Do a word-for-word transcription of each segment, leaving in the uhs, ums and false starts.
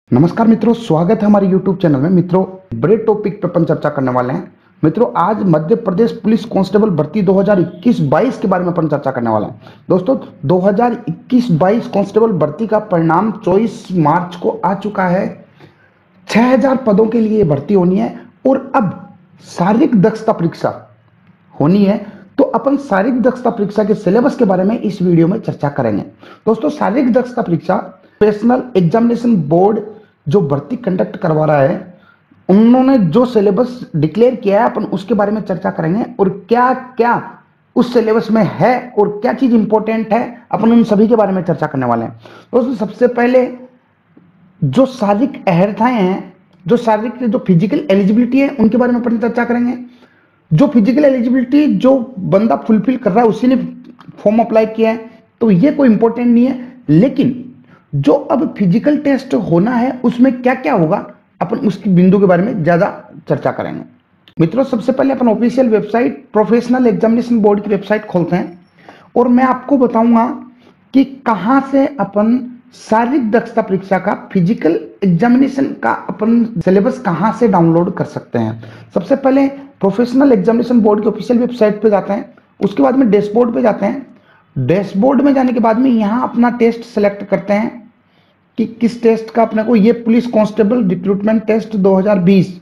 नमस्कार मित्रों, स्वागत है हमारे यूट्यूब चैनल में। मित्रों, बड़े टॉपिक पर अपन चर्चा करने वाले हैं। मित्रों, आज मध्य प्रदेश पुलिस कांस्टेबल भर्ती दो हज़ार इक्कीस बाईस के बारे में अपन चर्चा करने वाले हैं। दोस्तों, दो हज़ार इक्कीस बाईस कांस्टेबल भर्ती का परिणाम चौबीस मार्च को आ चुका है। छह हज़ार पदों के लिए भर्ती होनी है और अब शारीरिक दक्षता परीक्षा होनी है। तो अपन शारीरिक दक्षता परीक्षा के सिलेबस के बारे में इस वीडियो में चर्चा करेंगे। दोस्तों, शारीरिक दक्षता परीक्षा प्रोफेशनल एग्जामिनेशन बोर्ड जो भर्ती कंडक्ट करवा रहा है, उन्होंने जो सिलेबस डिक्लेयर किया है अपन उसके बारे में चर्चा करेंगे और क्या क्या उस सिलेबस में है और क्या चीज इंपॉर्टेंट है, अपन उन सभी के बारे में चर्चा करने वाले हैं। दोस्तों, सबसे पहले जो शारीरिक अहर्ताएं हैं, जो शारीरिक जो फिजिकल एलिजिबिलिटी है, उनके बारे में अपन चर्चा करेंगे। जो फिजिकल एलिजिबिलिटी जो बंदा फुलफिल कर रहा है उसी ने फॉर्म अप्लाई किया है, तो ये कोई इंपॉर्टेंट नहीं है। लेकिन जो अब फिजिकल टेस्ट होना है उसमें क्या क्या होगा, अपन उसकी बिंदु के बारे में ज्यादा चर्चा करेंगे। मित्रों, सबसे पहले अपन official website professional examination board की वेबसाइट खोलते हैं और मैं आपको बताऊंगा कि कहां से अपन शारीरिक दक्षता परीक्षा का फिजिकल एग्जामिनेशन का अपन सिलेबस कहां से डाउनलोड कर सकते हैं। सबसे पहले प्रोफेशनल एग्जामिनेशन बोर्ड की ऑफिशियल वेबसाइट पे जाते हैं, उसके बाद में डैशबोर्ड पे जाते हैं। डैशबोर्ड में जाने के बाद में यहां अपना टेस्ट सेलेक्ट करते हैं कि किस टेस्ट का अपने को, ये पुलिस कांस्टेबल रिक्रूटमेंट टेस्ट दो हज़ार बीस,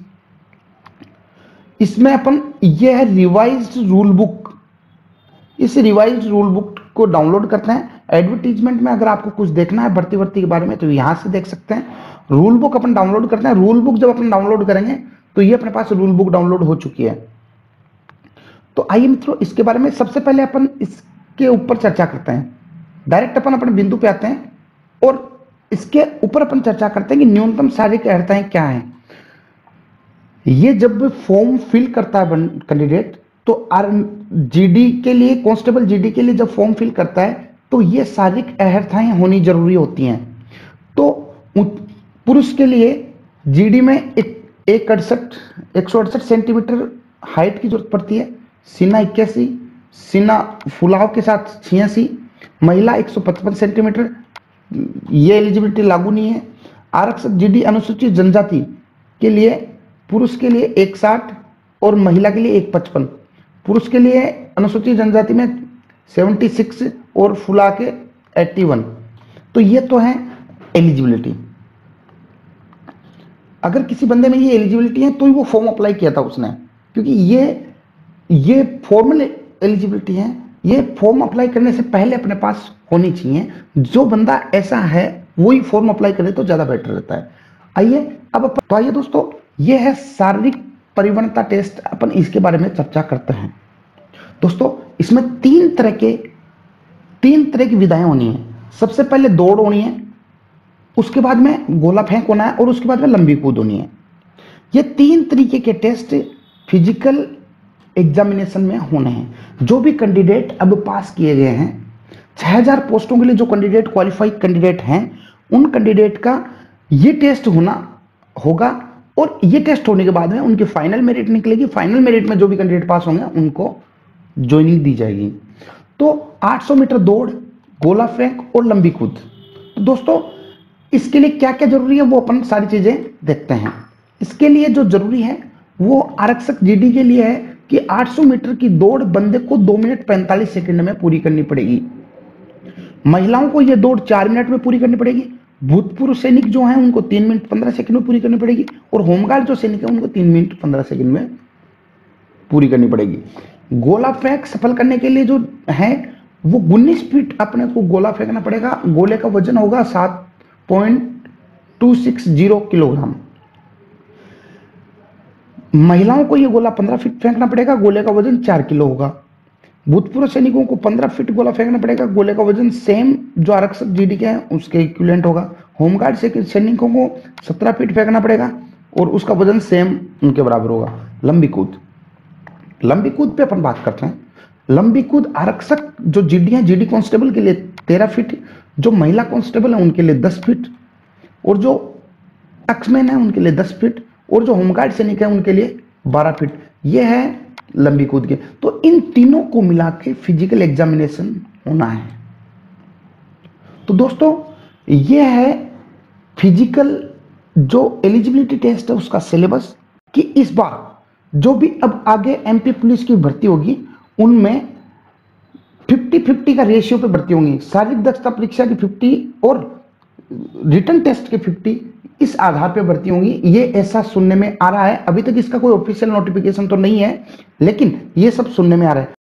इसमें अपन ये है रिवाइज्ड रूल बुक। इस रिवाइज्ड रूल बुक को डाउनलोड करते हैं। एडवर्टीजमेंट में अगर आपको कुछ देखना है भर्ती भर्ती के बारे में तो यहां से देख सकते हैं। रूल बुक अपन डाउनलोड करते हैं। रूल बुक जब अपन डाउनलोड करेंगे तो ये अपने पास रूल बुक डाउनलोड हो चुकी है। तो आइए मित्रों, इसके बारे में सबसे पहले अपन इसके ऊपर चर्चा करते हैं। डायरेक्ट अपन अपने बिंदु पे आते हैं और इसके ऊपर अपन चर्चा करते हैं कि न्यूनतम शारीरिक अहर्ताएं क्या हैं। ये जब फॉर्म फिल करता है कैंडिडेट, तो आर जीडी के लिए, कांस्टेबल जीडी के लिए जब फॉर्म फिल करता है तो ये शारीरिक अहर्ताएं होनी जरूरी होती हैं। तो पुरुष के लिए जीडी में एक एक अड़सठ एक सौ अड़सठ सेंटीमीटर हाइट की जरूरत पड़ती है। सीना इक्यासी, सीना फुलाव के साथ छियासी। महिला एक सौ पचपन सेंटीमीटर, ये एलिजिबिलिटी लागू नहीं है। आरक्षक जीडी अनुसूचित जनजाति के लिए पुरुष के लिए एक सौ साठ और महिला के लिए एक सौ पचपन। पुरुष के लिए अनुसूचित जनजाति में छिहत्तर और फुला के इक्यासी। तो ये तो है एलिजिबिलिटी। अगर किसी बंदे में ये एलिजिबिलिटी है तो ही वो फॉर्म अप्लाई किया था उसने, क्योंकि ये ये फॉर्मल एलिजिबिलिटी है। ये फॉर्म अप्लाई करने से पहले अपने पास होनी चाहिए। जो बंदा ऐसा है वही फॉर्म अप्लाई करे तो ज्यादा बेटर रहता है। आइए अब तो आइए दोस्तों, ये है शारीरिक परिवणता टेस्ट, अपन इसके बारे में चर्चा करते हैं। दोस्तों, इसमें तीन तरह के तीन तरह की विधाएं होनी है। सबसे पहले दौड़ होनी है, उसके बाद में गोला फेंक होना है और उसके बाद में लंबी कूद होनी है। ये तीन तरीके के टेस्ट फिजिकल एग्जामिनेशन में होने हैं। जो भी कैंडिडेट अब पास किए गए हैं, छह हज़ार पोस्टों के लिए जो कैंडिडेट क्वालिफाइड कैंडिडेट हैं, उन कैंडिडेट का ये टेस्ट होना होगा और ये टेस्ट होने के बाद में उनकी फाइनल मेरिट निकलेगी। फाइनल मेरिट में जो भी कैंडिडेट पास होंगे उनको ज्वाइनिंग दी जाएगी। तो आठ सौ मीटर दौड़, गोला फेंक और लंबी कूद। तो दोस्तों, इसके लिए क्या क्या जरूरी है वो अपन सारी चीजें देखते हैं। इसके लिए जो जरूरी है वो आरक्षक जीडी के लिए है कि आठ सौ मीटर की दौड़ बंदे को दो मिनट पैंतालीस सेकंड में पूरी करनी पड़ेगी। महिलाओं को यह दौड़ चार मिनट में पूरी करनी पड़ेगी। भूतपूर्व सैनिक जो हैं उनको तीन मिनट पंद्रह सेकंड में पूरी करनी पड़ेगी और होमगार्ड जो सैनिक है उनको तीन मिनट पंद्रह सेकंड में पूरी करनी पड़ेगी। गोला फेंक सफल करने के लिए जो है वो उन्नीस फीट अपने को गोला फेंकना पड़ेगा। गोले का वजन होगा सात point two six zero kilogram. महिलाओं को यह गोला पंद्रह फीट फेंकना पड़ेगा, गोले का वजन चार किलो होगा। भूतपूर्व सैनिकों को पंद्रह फीट गोला फेंकना पड़ेगा, गोले का वजन सेम जो आरक्षक जीडी के हैं उसके इक्विवेलेंट होगा। होमगार्ड से सैनिकों को सत्रह फीट फेंकना पड़ेगा और उसका वजन सेम उनके बराबर होगा। लंबी कूद, लंबी कूद पे अपन बात करते हैं। लंबी कूद आरक्षक जो जीडी है, जीडी कांस्टेबल के लिए तेरह फीट, जो महिला कांस्टेबल है उनके लिए दस फीट और जो टक्समैन है उनके लिए दस फीट और जो होमगार्ड सैनिक है उनके लिए बारह फीट। यह है लंबी कूद के। तो इन तीनों को मिला के फिजिकल एग्जामिनेशन होना है। तो दोस्तों, यह है फिजिकल जो एलिजिबिलिटी टेस्ट है उसका सिलेबस, कि इस बार जो भी अब आगे एमपी पुलिस की भर्ती होगी उनमें फिफ्टी फिफ्टी का रेशियो पे भर्ती होंगी, शारीरिक दक्षता परीक्षा की फिफ्टी और रिटर्न टेस्ट के फिफ्टी, इस आधार पे भर्ती होंगी। ये ऐसा सुनने में आ रहा है, अभी तक इसका कोई ऑफिशियल नोटिफिकेशन तो नहीं है, लेकिन ये सब सुनने में आ रहा है।